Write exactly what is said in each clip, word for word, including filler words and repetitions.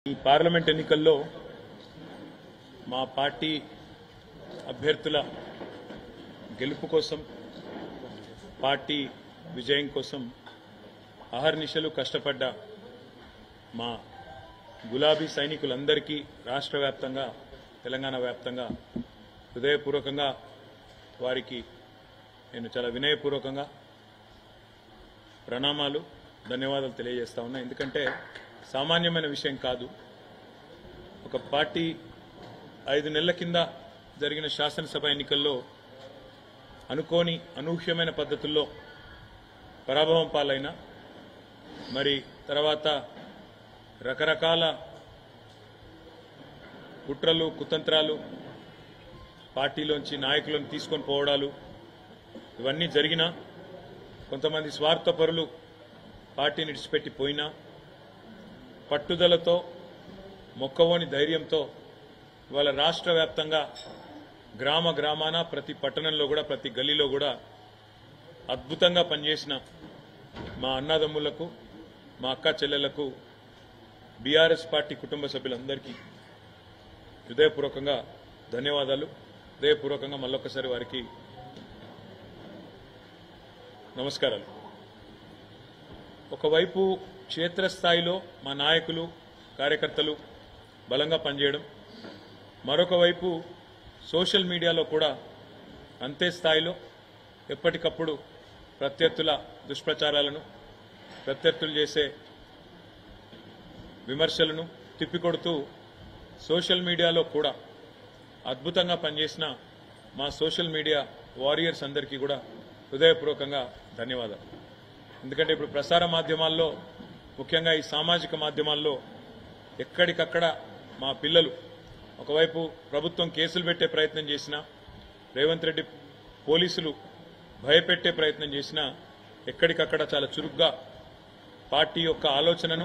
ఈ పార్లమెంట్ ఎన్నికల్లో మా పార్టీ అభ్యర్థుల గెలుపు కోసం పార్టీ విజయం కోసం అహర్నిశలు కష్టపడ్డ మా గులాబీ సైనికులందరికీ రాష్ట్ర వ్యాప్తంగా తెలంగాణ వ్యాప్తంగా హృదయపూర్వకంగా వారికి నేను చాలా వినయపూర్వకంగా ప్రణామాలు ధన్యవాదాలు తెలియజేస్తా ఉన్నా. ఎందుకంటే సామాన్యమైన విషయం కాదు. ఒక పార్టీ ఐదు నెలల కింద జరిగిన శాసనసభ ఎన్నికల్లో అనుకోని అనూహ్యమైన పద్ధతుల్లో పరాభవం పాలైన మరి తర్వాత రకరకాల కుట్రలు కుతంత్రాలు పార్టీలోంచి నాయకులను తీసుకొని పోవడాలు ఇవన్నీ జరిగినా కొంతమంది స్వార్థపరులు పార్టీని విడిచిపెట్టి పోయినా పట్టుదలతో మొక్కవోని ధైర్యంతో ఇవాళ రాష్ట్ర వ్యాప్తంగా గ్రామ గ్రామాన ప్రతి పట్టణంలో కూడా ప్రతి గల్లీలో కూడా అద్భుతంగా పనిచేసిన మా అన్నదమ్ములకు మా అక్క చెల్లెళ్లకు బీఆర్ఎస్ పార్టీ కుటుంబ సభ్యులందరికీ హృదయపూర్వకంగా ధన్యవాదాలు. హృదయపూర్వకంగా మళ్ళొక్కసారి వారికి నమస్కారాలు. ఒకవైపు క్షేత్రస్థాయిలో మా నాయకులు కార్యకర్తలు బలంగా పనిచేయడం, మరొక వైపు సోషల్ మీడియాలో కూడా అంతే స్థాయిలో ఎప్పటికప్పుడు ప్రత్యర్థుల దుష్ప్రచారాలను ప్రత్యర్థులు చేసే విమర్శలను తిప్పికొడుతూ సోషల్ మీడియాలో కూడా అద్భుతంగా పనిచేసిన మా సోషల్ మీడియా వారియర్స్ అందరికీ కూడా హృదయపూర్వకంగా ధన్యవాదాలు. ఎందుకంటే ఇప్పుడు ప్రసార మాధ్యమాల్లో ముఖ్యంగా ఈ సామాజిక మాధ్యమాల్లో ఎక్కడికక్కడ మా పిల్లలు ఒకవైపు ప్రభుత్వం కేసులు పెట్టే ప్రయత్నం చేసినా, రేవంత్ రెడ్డి పోలీసులు భయపెట్టే ప్రయత్నం చేసినా ఎక్కడికక్కడ చాలా చురుగ్గా పార్టీ యొక్క ఆలోచనను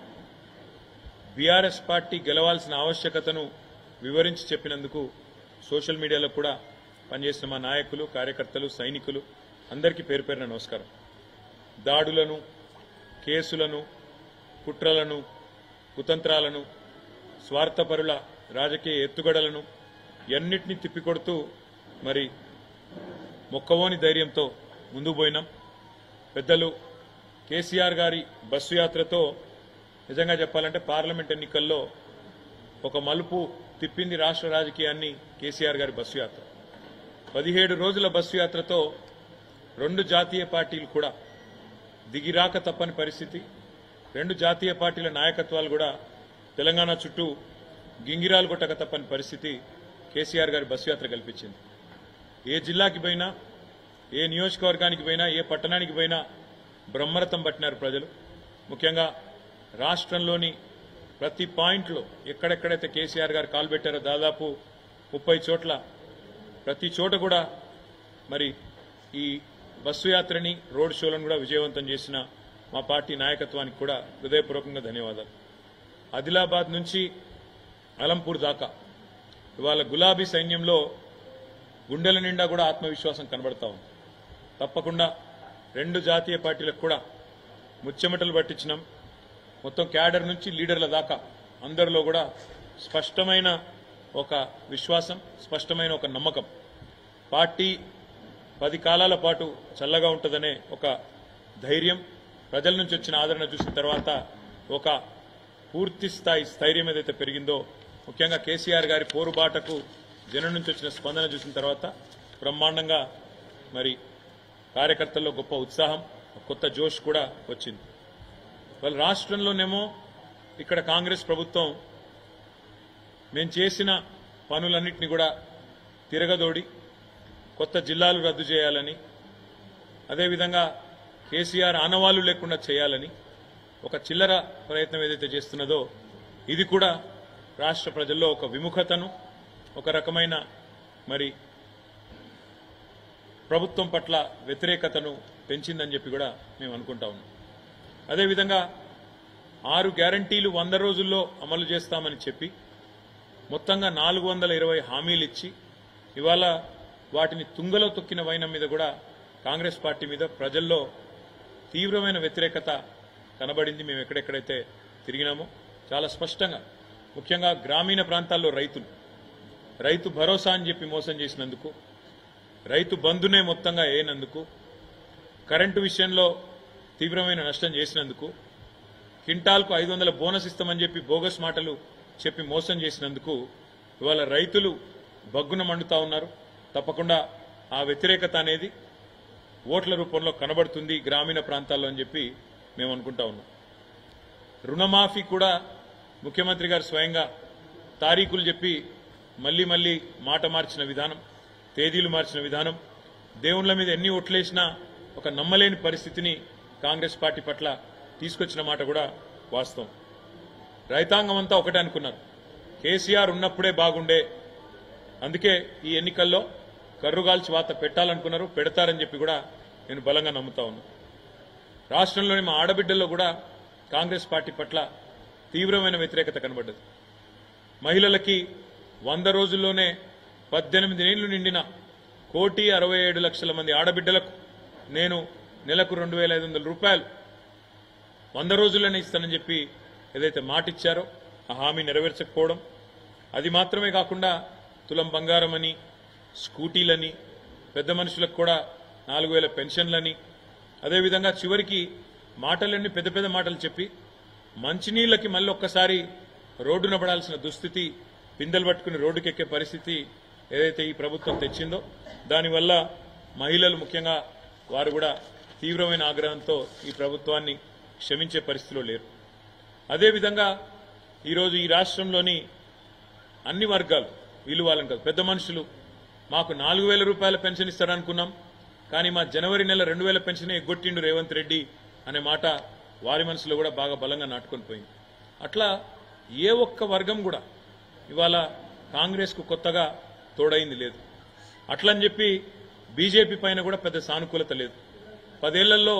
బీఆర్ఎస్ పార్టీ గెలవాల్సిన ఆవశ్యకతను వివరించి చెప్పినందుకు సోషల్ మీడియాలో కూడా పనిచేసిన మా నాయకులు కార్యకర్తలు సైనికులు అందరికీ పేరు పేరున నమస్కారం. దాడులను కేసులను కుట్రలను కుతంత్రాలను స్వార్థపరుల రాజకీయ ఎత్తుగడలను ఎన్నిటినీ తిప్పికొడుతూ మరి మొక్కవోని ధైర్యంతో ముందుకు పోయినాం. పెద్దలు కేసీఆర్ గారి బస్సు యాత్రతో నిజంగా చెప్పాలంటే పార్లమెంట్ ఎన్నికల్లో ఒక మలుపు తిప్పింది రాష్ట్ర రాజకీయాన్ని కేసీఆర్ గారి బస్సు యాత్ర. పదిహేడు రోజుల బస్సు యాత్రతో రెండు జాతీయ పార్టీలు కూడా దిగిరాక తప్పని పరిస్థితి. రెండు జాతీయ పార్టీల నాయకత్వాలు కూడా తెలంగాణ చుట్టూ గింగిరాలు కొట్టక తప్పని పరిస్థితి కేసీఆర్ గారి బస్సు యాత్ర కల్పించింది. ఏ జిల్లాకి పోయినా, ఏ నియోజకవర్గానికి పోయినా, ఏ పట్టణానికి పోయినా బ్రహ్మరథం పట్టినారు ప్రజలు. ముఖ్యంగా రాష్ట్రంలోని ప్రతి పాయింట్లో ఎక్కడెక్కడైతే కేసీఆర్ గారు కాలు పెట్టారో దాదాపు ముప్పై చోట్ల ప్రతి చోట కూడా మరి ఈ బస్సు యాత్రని రోడ్ షోలను కూడా విజయవంతం చేసిన మా పార్టీ నాయకత్వానికి కూడా హృదయపూర్వకంగా ధన్యవాదాలు. ఆదిలాబాద్ నుంచి అలంపూర్ దాకా ఇవాళ గులాబీ సైన్యంలో గుండెల నిండా కూడా ఆత్మవిశ్వాసం కనబడతా ఉంది. తప్పకుండా రెండు జాతీయ పార్టీలకు కూడా ముచ్చెమటలు పట్టించినాం. మొత్తం క్యాడర్ నుంచి లీడర్ల దాకా అందరిలో కూడా స్పష్టమైన ఒక విశ్వాసం, స్పష్టమైన ఒక నమ్మకం. పార్టీ పది కాలాల పాటు చల్లగా ఉంటుందనే ఒక ధైర్యం, ప్రజల నుంచి వచ్చిన ఆదరణ చూసిన తర్వాత ఒక పూర్తి స్థాయి స్థైర్యం ఏదైతే పెరిగిందో, ముఖ్యంగా కేసీఆర్ గారి పోరుబాటకు జనం నుంచి వచ్చిన స్పందన చూసిన తర్వాత బ్రహ్మాండంగా మరి కార్యకర్తల్లో గొప్ప ఉత్సాహం, కొత్త జోష్ కూడా వచ్చింది. వాళ్ళ రాష్ట్రంలోనేమో ఇక్కడ కాంగ్రెస్ ప్రభుత్వం మేము చేసిన పనులన్నింటినీ కూడా తిరగదోడి కొత్త జిల్లాలు రద్దు చేయాలని, అదేవిధంగా కేసీఆర్ ఆనవాళ్లు లేకుండా చేయాలని ఒక చిల్లర ప్రయత్నం ఏదైతే చేస్తున్నదో ఇది కూడా రాష్ట్ర ప్రజల్లో ఒక విముఖతను, ఒక రకమైన మరి ప్రభుత్వం పట్ల వ్యతిరేకతను పెంచిందని చెప్పి కూడా మేము అనుకుంటా ఉన్నాం. అదేవిధంగా ఆరు గ్యారంటీలు వంద రోజుల్లో అమలు చేస్తామని చెప్పి మొత్తంగా నాలుగు వందల ఇరవై హామీలు ఇచ్చి ఇవాళ వాటిని తుంగలో తొక్కిన వైనం మీద కూడా కాంగ్రెస్ పార్టీ మీద ప్రజల్లో తీవ్రమైన వ్యతిరేకత కనబడింది. మేము ఎక్కడెక్కడైతే తిరిగినామో చాలా స్పష్టంగా ముఖ్యంగా గ్రామీణ ప్రాంతాల్లో రైతులు రైతు భరోసా అని చెప్పి మోసం చేసినందుకు, రైతు బంధునే మొత్తంగా వేయనందుకు, కరెంటు విషయంలో తీవ్రమైన నష్టం చేసినందుకు, క్వింటాల్కు ఐదు వందల బోనస్ ఇస్తామని చెప్పి బోగస్ మాటలు చెప్పి మోసం చేసినందుకు ఇవాళ రైతులు బగ్గున మండుతా ఉన్నారు. తప్పకుండా ఆ వ్యతిరేకత అనేది ఓట్ల రూపంలో కనబడుతుంది గ్రామీణ ప్రాంతాల్లో అని చెప్పి మేము అనుకుంటా ఉన్నాం. రుణమాఫీ కూడా ముఖ్యమంత్రి గారు స్వయంగా తారీఖులు చెప్పి మళ్లీ మళ్లీ మాట మార్చిన విధానం, తేదీలు మార్చిన విధానం, దేవుళ్ల మీద ఎన్ని ఓట్లేసినా ఒక నమ్మలేని పరిస్థితిని కాంగ్రెస్ పార్టీ పట్ల తీసుకొచ్చిన మాట కూడా వాస్తవం. రైతాంగం అంతా ఒకటే అనుకున్నారు, కేసీఆర్ ఉన్నప్పుడే బాగుండే, అందుకే ఈ ఎన్నికల్లో కర్రుగాల్చి వాత పెట్టాలనుకున్నారు, పెడతారని చెప్పి కూడా నేను బలంగా నమ్ముతా ఉన్నాను. రాష్ట్రంలోని మా ఆడబిడ్డల్లో కూడా కాంగ్రెస్ పార్టీ పట్ల తీవ్రమైన వ్యతిరేకత కనబడ్డది. మహిళలకి వంద రోజుల్లోనే పద్దెనిమిది ఏళ్లు నిండిన కోటి అరవై ఏడు లక్షల మంది ఆడబిడ్డలకు నేను నెలకు రెండు వేల ఐదు వందల రూపాయలు వంద రోజుల్లోనే ఇస్తానని చెప్పి ఏదైతే మాట ఇచ్చారో ఆ హామీ నెరవేర్చకపోవడం, అది మాత్రమే కాకుండా తులం బంగారం అని, స్కూటీలని, పెద్ద మనుషులకు కూడా నాలుగు వేల పెన్షన్లని, అదేవిధంగా చివరికి మాటలన్నీ పెద్ద పెద్ద మాటలు చెప్పి మంచినీళ్లకి మళ్ళీ ఒక్కసారి రోడ్డున పడాల్సిన దుస్థితి, పిందెలు పట్టుకుని రోడ్డుకెక్కే పరిస్థితి ఏదైతే ఈ ప్రభుత్వం తెచ్చిందో దానివల్ల మహిళలు ముఖ్యంగా వారు కూడా తీవ్రమైన ఆగ్రహంతో ఈ ప్రభుత్వాన్ని క్షమించే పరిస్థితిలో లేరు. అదేవిధంగా ఈరోజు ఈ రాష్ట్రంలోని అన్ని వర్గాలు, వీళ్ళు వాళ్ళని కాదు, పెద్ద మనుషులు మాకు నాలుగు వేల రూపాయల పెన్షన్ ఇస్తారనుకున్నాం, కానీ మా జనవరి నెల రెండు వేల పెన్షనే ఎగ్గొట్టిండు రేవంత్ రెడ్డి అనే మాట వారి మనసులో కూడా బాగా బలంగా నాటుకొని పోయింది. అట్లా ఏ ఒక్క వర్గం కూడా ఇవాళ కాంగ్రెస్ కు కొత్తగా తోడైంది లేదు. అట్లని చెప్పి బీజేపీ పైన కూడా పెద్ద సానుకూలత లేదు. పదేళ్లలో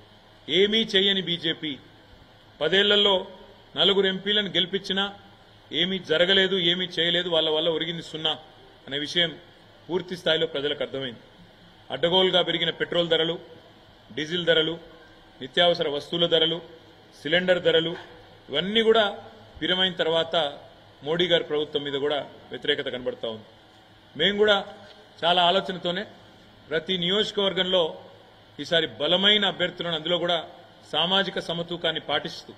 ఏమీ చేయని బీజేపీ పదేళ్లలో నలుగురు ఎంపీలను గెలిపించినా ఏమీ జరగలేదు, ఏమీ చేయలేదు, వాళ్ళ వల్ల ఒరిగింది సున్నా అనే విషయం పూర్తి స్థాయిలో ప్రజలకు అర్థమైంది. అడ్డగోలుగా పెరిగిన పెట్రోల్ ధరలు, డీజిల్ ధరలు, నిత్యావసర వస్తువుల ధరలు, సిలిండర్ ధరలు ఇవన్నీ కూడా పిరమైన తర్వాత మోడీ గారి ప్రభుత్వం మీద కూడా వ్యతిరేకత కనబడతా ఉంది. మేము కూడా చాలా ఆలోచనతోనే ప్రతి నియోజకవర్గంలో ఈసారి బలమైన అభ్యర్థులను, అందులో కూడా సామాజిక సమతూకాన్ని పాటిస్తూ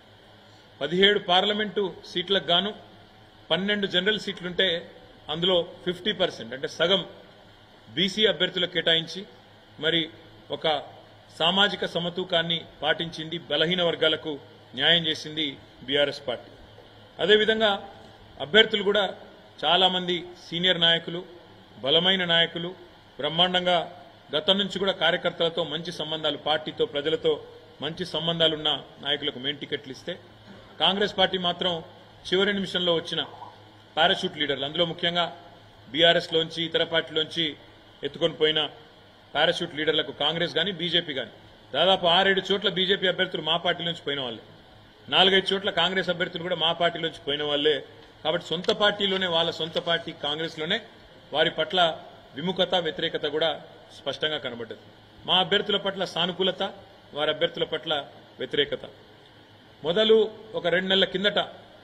పదిహేడు పార్లమెంటు సీట్లకు గాను పన్నెండు జనరల్ సీట్లుంటే అందులో ఫిఫ్టీ పర్సెంట్ అంటే సగం బీసీ అభ్యర్థులకు కేటాయించి మరి ఒక సామాజిక సమతూకాన్ని పాటించింది, బలహీన వర్గాలకు న్యాయం చేసింది బీఆర్ఎస్ పార్టీ. అదేవిధంగా అభ్యర్థులు కూడా చాలా మంది సీనియర్ నాయకులు, బలమైన నాయకులు, బ్రహ్మాండంగా గతం నుంచి కూడా కార్యకర్తలతో మంచి సంబంధాలు, పార్టీతో ప్రజలతో మంచి సంబంధాలున్న నాయకులకు మెయిన్ టికెట్లు ఇస్తే కాంగ్రెస్ పార్టీ మాత్రం చివరి నిమిషంలో వచ్చిన పారాషూట్ లీడర్లు, అందులో ముఖ్యంగా బీఆర్ఎస్ లోంచి ఇతర పార్టీలోంచి ఎత్తుకొని పోయిన పారాషూట్ లీడర్లకు కాంగ్రెస్ గాని బీజేపీ గాని దాదాపు ఆరేడు చోట్ల బీజేపీ అభ్యర్థులు మా పార్టీలోంచి పోయిన వాళ్ళే, నాలుగైదు చోట్ల కాంగ్రెస్ అభ్యర్థులు కూడా మా పార్టీలోంచి పోయిన వాళ్లే. కాబట్టి సొంత పార్టీలోనే, వాళ్ళ సొంత పార్టీ కాంగ్రెస్ లోనే వారి పట్ల విముఖత, వ్యతిరేకత కూడా స్పష్టంగా కనబడ్డది. మా అభ్యర్థుల పట్ల సానుకూలత, వారి అభ్యర్థుల పట్ల వ్యతిరేకత. మొదలు ఒక రెండు నెలల కిందట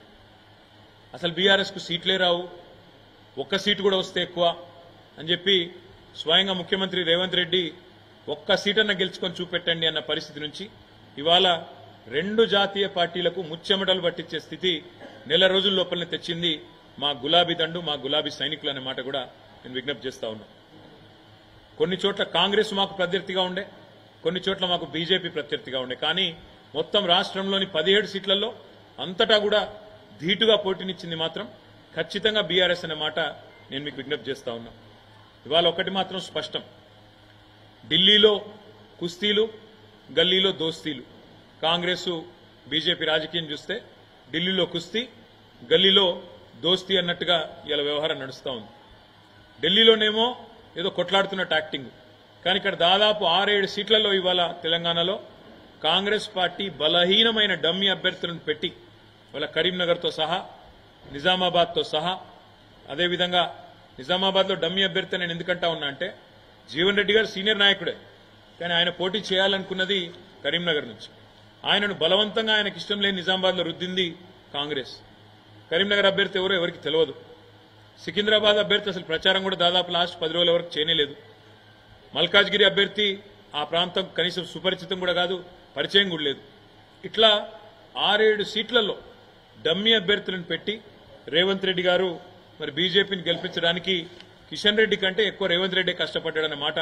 అసలు బీఆర్ఎస్ కు సీట్లే రావు, ఒక్క సీటు కూడా వస్తే ఎక్కువ అని చెప్పి స్వయంగా ముఖ్యమంత్రి రేవంత్ రెడ్డి ఒక్క సీటన్న గెలుచుకొని చూపెట్టండి అన్న పరిస్థితి నుంచి ఇవాళ రెండు జాతీయ పార్టీలకు ముచ్చెమటలు పట్టించే స్థితి నెల రోజుల లోపలనే తెచ్చింది మా గులాబీ దండు, మా గులాబీ సైనికులు అనే మాట కూడా నేను విజ్ఞప్తి చేస్తా ఉన్నా. కొన్ని చోట్ల కాంగ్రెస్ మాకు ప్రత్యర్థిగా ఉండే, కొన్ని చోట్ల మాకు బీజేపీ ప్రత్యర్థిగా ఉండే, కానీ మొత్తం రాష్ట్రంలోని పదిహేడు సీట్లలో అంతటా కూడా ధీటుగా పోటీనిచ్చింది మాత్రం ఖచ్చితంగా బీఆర్ఎస్ అనే మాట నేను మీకు విజ్ఞప్తి చేస్తా ఉన్నా. ఇవాళ ఒకటి మాత్రం స్పష్టం, ఢిల్లీలో కుస్తీలు, గల్లీలో దోస్తీలు. కాంగ్రెస్ బీజేపీ రాజకీయం చూస్తే ఢిల్లీలో కుస్తీ, గల్లీలో దోస్తీ అన్నట్టుగా ఇలా వ్యవహారం నడుస్తూ ఉంది. ఢిల్లీలోనేమో ఏదో కొట్లాడుతున్న యాక్టింగ్, కానీ ఇక్కడ దాదాపు ఆరేడు సీట్లలో ఇవాళ తెలంగాణలో కాంగ్రెస్ పార్టీ బలహీనమైన డమ్మీ అభ్యర్థులను పెట్టి ఇవాళ కరీంనగర్తో సహా, నిజామాబాద్తో సహా, అదేవిధంగా నిజామాబాద్లో డమ్మీ అభ్యర్థి నేను ఎందుకంటా ఉన్నా అంటే జీవన్ రెడ్డి గారు సీనియర్ నాయకుడే, కానీ ఆయన పోటీ చేయాలనుకున్నది కరీంనగర్ నుంచి. ఆయనను బలవంతంగా ఆయనకు ఇష్టం లేని నిజామాబాద్లో రుద్దింది కాంగ్రెస్. కరీంనగర్ అభ్యర్థి ఎవరో ఎవరికి తెలియదు. సికింద్రాబాద్ అభ్యర్థి అసలు ప్రచారం కూడా దాదాపు లాస్ట్ పది రోజుల వరకు చేయలేదు. మల్కాజ్గిరి అభ్యర్థి ఆ ప్రాంతం కనీసం సుపరిచితం కూడా కాదు, పరిచయం కూడా లేదు. ఇట్లా ఆరేడు సీట్లలో డమ్మీ అభ్యర్థులను పెట్టి రేవంత్ రెడ్డి గారు మరి బీజేపీని గెలిపించడానికి కిషన్ రెడ్డి కంటే ఎక్కువ రేవంత్ రెడ్డి కష్టపడ్డాడన్న మాట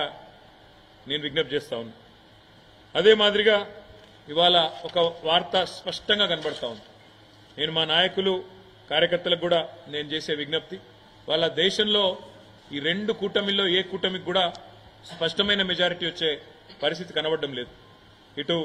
నేను విజ్ఞప్తి చేస్తా ఉన్నా. అదే మాదిరిగా ఇవాళ ఒక వార్త స్పష్టంగా కనబడతా ఉంది. నేను మా నాయకులు కార్యకర్తలకు కూడా నేను చేసే విజ్ఞప్తి, వాళ్ళ దేశంలో ఈ రెండు కూటమిల్లో ఏ కూటమికి కూడా స్పష్టమైన మెజారిటీ వచ్చే పరిస్థితి కనబడడం లేదు. ఇటు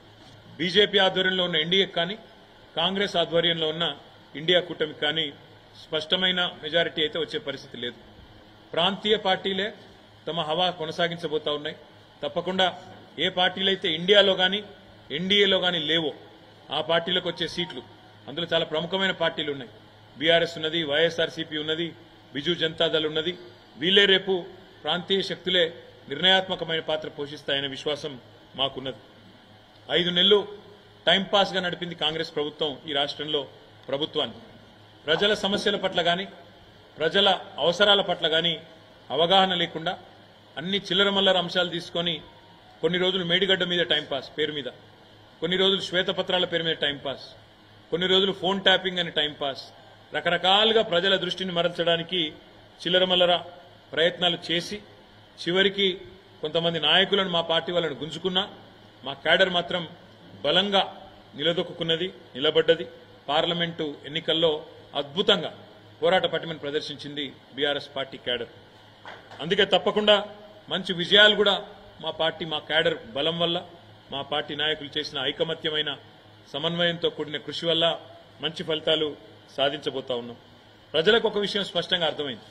బీజేపీ ఆధ్వర్యంలో ఉన్న ఎన్డీఏకి కానీ కాంగ్రెస్ ఆధ్వర్యంలో ఉన్న ఇండియా కూటమికి కానీ స్పష్టమైన మెజారిటీ అయితే వచ్చే పరిస్థితి లేదు. ప్రాంతీయ పార్టీలే తమ హవా కొనసాగించబోతా ఉన్నాయి. తప్పకుండా ఏ పార్టీలైతే ఇండియాలో కానీ ఎన్డీఏలో కానీ లేవో ఆ పార్టీలకు వచ్చే సీట్లు, అందులో చాలా ప్రముఖమైన పార్టీలు ఉన్నాయి. బీఆర్ఎస్ ఉన్నది, వైఎస్ఆర్సీపీ ఉన్నది, బిజు జనతాదళ్ ఉన్నది. వీళ్లే రేపు ప్రాంతీయ శక్తులే నిర్ణయాత్మకమైన పాత్ర పోషిస్తాయనే విశ్వాసం మాకున్నది. ఐదు నెలలు టైంపాస్గా నడిపింది కాంగ్రెస్ ప్రభుత్వం ఈ రాష్ట్రంలో ప్రభుత్వాన్ని. ప్రజల సమస్యల పట్ల కానీ ప్రజల అవసరాల పట్ల కానీ అవగాహన లేకుండా అన్ని చిల్లరమల్లర అంశాలు తీసుకొని కొన్ని రోజులు మేడిగడ్డ మీద టైంపాస్ పేరు మీద, కొన్ని రోజులు శ్వేతపత్రాల పేరు మీద టైంపాస్, కొన్ని రోజులు ఫోన్ ట్యాపింగ్ అని టైంపాస్, రకరకాలుగా ప్రజల దృష్టిని మరల్చడానికి చిల్లరమల్లర ప్రయత్నాలు చేసి చివరికి కొంతమంది నాయకులను మా పార్టీ వాళ్ళని గుంజుకున్నా మా క్యాడర్ మాత్రం బలంగా నిలదొక్కున్నది, నిలబడ్డది. పార్లమెంటు ఎన్నికల్లో అద్భుతంగా పోరాట పటిమను ప్రదర్శించింది బీఆర్ఎస్ పార్టీ క్యాడర్. అందుకే తప్పకుండా మంచి విజయాలు కూడా మా పార్టీ మా క్యాడర్ బలం వల్ల, మా పార్టీ నాయకులు చేసిన ఐకమత్యమైన సమన్వయంతో కూడిన కృషి వల్ల మంచి ఫలితాలు సాధించబోతా ఉన్నాం. ప్రజలకు ఒక విషయం స్పష్టంగా అర్థమైంది.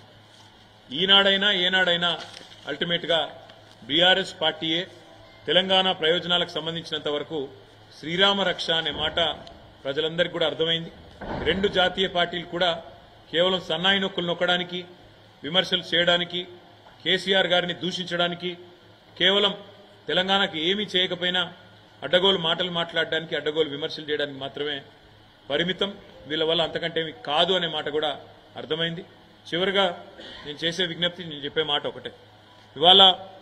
ఈనాడైనా ఏనాడైనా అల్టిమేట్ గా బీఆర్ఎస్ పార్టీయే తెలంగాణ ప్రయోజనాలకు సంబంధించినంత వరకు శ్రీరామ రక్ష అనే మాట ప్రజలందరికీ కూడా అర్థమైంది. రెండు జాతీయ పార్టీలు కూడా కేవలం సన్నాయి నొక్కులు నొక్కడానికి, విమర్శలు చేయడానికి, కేసీఆర్ గారిని దూషించడానికి, కేవలం తెలంగాణకు ఏమీ చేయకపోయినా అడ్డగోలు మాటలు మాట్లాడడానికి, అడ్డగోలు విమర్శలు చేయడానికి మాత్రమే పరిమితం. వీళ్ళ వల్ల అంతకంటే ఏమీ కాదు అనే మాట కూడా అర్థమైంది. చివరిగా నేను చేసే విజ్ఞప్తి, నేను చెప్పే మాట ఒకటే. ఇవాళ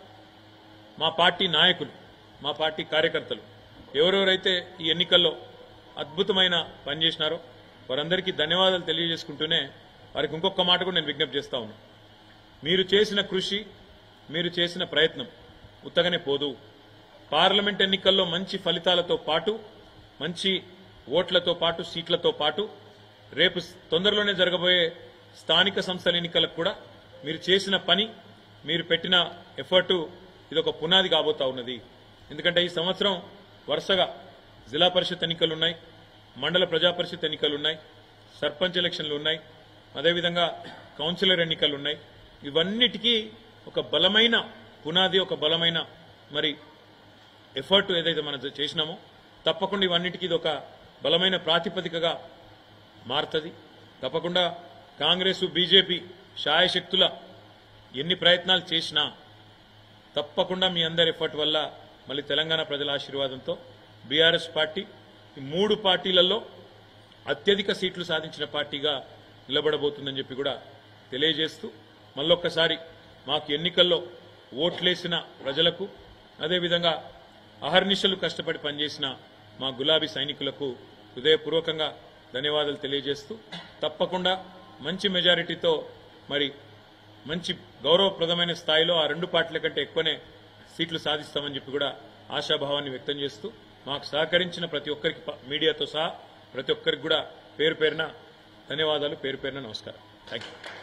మా పార్టీ నాయకులు, మా పార్టీ కార్యకర్తలు ఎవరెవరైతే ఈ ఎన్నికల్లో అద్భుతమైన పనిచేసినారో వారందరికీ ధన్యవాదాలు తెలియజేసుకుంటూనే వారికి ఇంకొక మాట కూడా నేను విజ్ఞప్తి చేస్తా ఉన్నాను. మీరు చేసిన కృషి, మీరు చేసిన ప్రయత్నం ఉత్తగానే పోదు. పార్లమెంట్ ఎన్నికల్లో మంచి ఫలితాలతో పాటు, మంచి ఓట్లతో పాటు, సీట్లతో పాటు రేపు తొందరలోనే జరగబోయే స్థానిక సంస్థల ఎన్నికలకు కూడా మీరు చేసిన పని, మీరు పెట్టిన ఎఫర్టు ఇదొక పునాది కాబోతా ఉన్నది. ఎందుకంటే ఈ సంవత్సరం వరుసగా జిల్లా పరిషత్ ఎన్నికలు ఉన్నాయి, మండల ప్రజా పరిషత్ ఎన్నికలు ఉన్నాయి, సర్పంచ్ ఎలక్షన్లు ఉన్నాయి, అదేవిధంగా కౌన్సిలర్ ఎన్నికలు ఉన్నాయి. ఇవన్నిటికీ ఒక బలమైన పునాది, ఒక బలమైన మరి ఎఫర్ట్ ఏదైతే మనం చేసినామో తప్పకుండా ఇవన్నిటికీ ఇది ఒక బలమైన ప్రాతిపదికగా మారుతుంది. తప్పకుండా కాంగ్రెస్ బీజేపీ శాయశక్తుల ఎన్ని ప్రయత్నాలు చేసినా తప్పకుండా మీ అందరి ఎఫర్ట్ వల్ల మళ్ళీ తెలంగాణ ప్రజల ఆశీర్వాదంతో బీఆర్ఎస్ పార్టీ ఈ మూడు పార్టీలలో అత్యధిక సీట్లు సాధించిన పార్టీగా నిలబడబోతుందని చెప్పి కూడా తెలియజేస్తూ మళ్ళొక్కసారి మాకు ఎన్నికల్లో ఓట్లేసిన ప్రజలకు, అదేవిధంగా అహర్నిశలు కష్టపడి పనిచేసిన మా గులాబీ సైనికులకు హృదయపూర్వకంగా ధన్యవాదాలు తెలియజేస్తూ తప్పకుండా మంచి మెజారిటీతో మరి మంచి గౌరవప్రదమైన స్థాయిలో ఆ రెండు పార్టీల కంటే ఎక్కువనే సీట్లు సాధిస్తామని చెప్పి కూడా ఆశాభావాన్ని వ్యక్తం చేస్తూ మాకు సహకరించిన ప్రతి ఒక్కరికి, మీడియాతో సహా ప్రతి ఒక్కరికి కూడా పేరు పేరున ధన్యవాదాలు, పేరు పేరున నమస్కారం. Thank you.